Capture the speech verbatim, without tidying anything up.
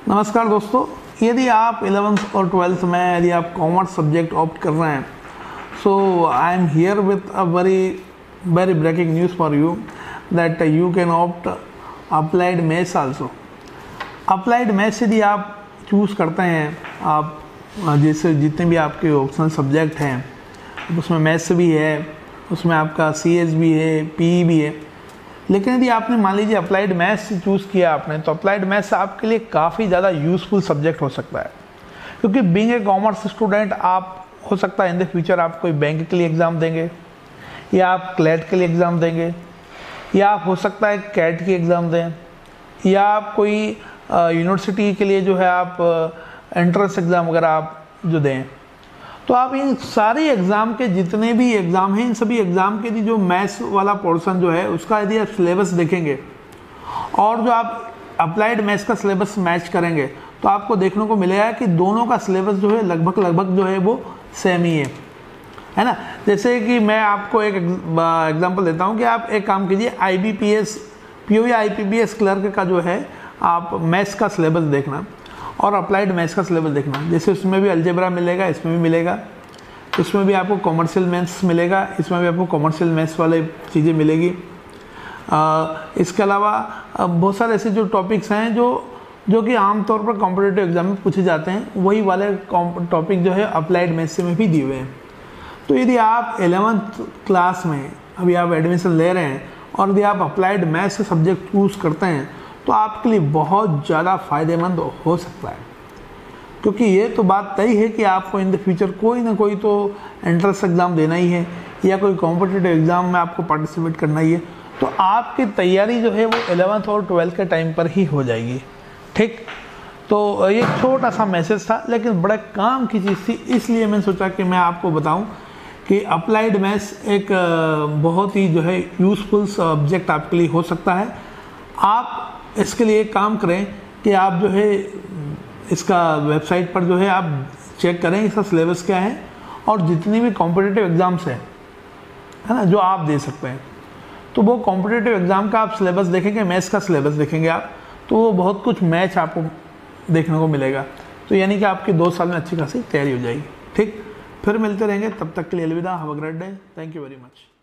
नमस्कार दोस्तों, यदि आप इलेवेंथ और ट्वेल्थ में यदि आप कॉमर्स सब्जेक्ट ऑप्ट कर रहे हैं, so I am here with a very very breaking news for you that you can opt applied maths also. Applied maths यदि आप चूज़ करते हैं, आप जैसे जितने भी आपके ऑप्शनल सब्जेक्ट हैं उसमें मैथ्स भी है, उसमें आपका सी एस भी है, पी ई भी है, लेकिन यदि आपने मान लीजिए अप्लाइड मैथ्स चूज़ किया आपने, तो अप्लाइड मैथ्स आपके लिए काफ़ी ज़्यादा यूज़फुल सब्जेक्ट हो सकता है। क्योंकि बीइंग ए कॉमर्स स्टूडेंट आप हो सकता है इन द फ्यूचर आप कोई बैंक के लिए एग्ज़ाम देंगे, या आप क्लैट के लिए एग्ज़ाम देंगे, या आप हो सकता है कैट की एग्ज़ाम दें, या आप कोई यूनिवर्सिटी के लिए जो है आप एंट्रेंस एग्ज़ाम वगैरह आप जो दें। तो आप इन सारे एग्ज़ाम के जितने भी एग्ज़ाम हैं, इन सभी एग्ज़ाम के जो मैथ्स वाला पोर्शन जो है उसका यदि आप सिलेबस देखेंगे और जो आप अप्लाइड मैथ्स का सिलेबस मैच करेंगे, तो आपको देखने को मिलेगा कि दोनों का सिलेबस जो है लगभग लगभग जो है वो सेम ही है है ना। जैसे कि मैं आपको एक एग्जांपल देता हूँ कि आप एक काम कीजिए, I B P S P O या I P P S clerk का जो है आप मैथ्स का सिलेबस देखना और अप्लाइड मैथ्स का सिलेबस देखना। जैसे उसमें भी अलजेब्रा मिलेगा, इसमें भी मिलेगा, इसमें भी आपको कॉमर्शियल मैथ्स मिलेगा, इसमें भी आपको कॉमर्शियल मैथ्स वाले चीज़ें मिलेगी। आ, इसके अलावा बहुत सारे ऐसे जो टॉपिक्स हैं जो जो कि आमतौर पर कॉम्पिटिटिव एग्जाम में पूछे जाते हैं, वही वाले टॉपिक जो है अप्लाइड मैथ्स में भी दिए हुए हैं। तो यदि आप एलेवंथ क्लास में अभी आप एडमिशन ले रहे हैं और यदि आप अप्लाइड मैथ्स का सब्जेक्ट चूज़ करते हैं, तो आपके लिए बहुत ज़्यादा फ़ायदेमंद हो सकता है। क्योंकि ये तो बात तय है कि आपको इन द फ्यूचर कोई ना कोई तो एंट्रेंस एग्ज़ाम देना ही है, या कोई कॉम्पिटिटिव एग्ज़ाम में आपको पार्टिसिपेट करना ही है। तो आपकी तैयारी जो है वो एलेवंथ और ट्वेल्थ के टाइम पर ही हो जाएगी। ठीक, तो ये छोटा सा मैसेज था, लेकिन बड़े काम की चीज़ थी, इसलिए मैंने सोचा कि मैं आपको बताऊं कि अप्लाइड मैथ्स एक बहुत ही जो है यूज़फुल सब्जेक्ट आपके लिए हो सकता है। आप इसके लिए एक काम करें कि आप जो है इसका वेबसाइट पर जो है आप चेक करें इसका सिलेबस क्या है, और जितनी भी कॉम्पिटिटिव एग्ज़ाम्स हैं है ना जो आप दे सकते हैं, तो वो कॉम्पिटिटिव एग्ज़ाम का आप सिलेबस देखेंगे, मैथ्स का सिलेबस देखेंगे आप, तो वो बहुत कुछ मैच आपको देखने को मिलेगा। तो यानी कि आपकी दो साल में अच्छी खासी तैयारी हो जाएगी। ठीक, फिर मिलते रहेंगे, तब तक के लिए अलविदा, have a great day, thank you very much.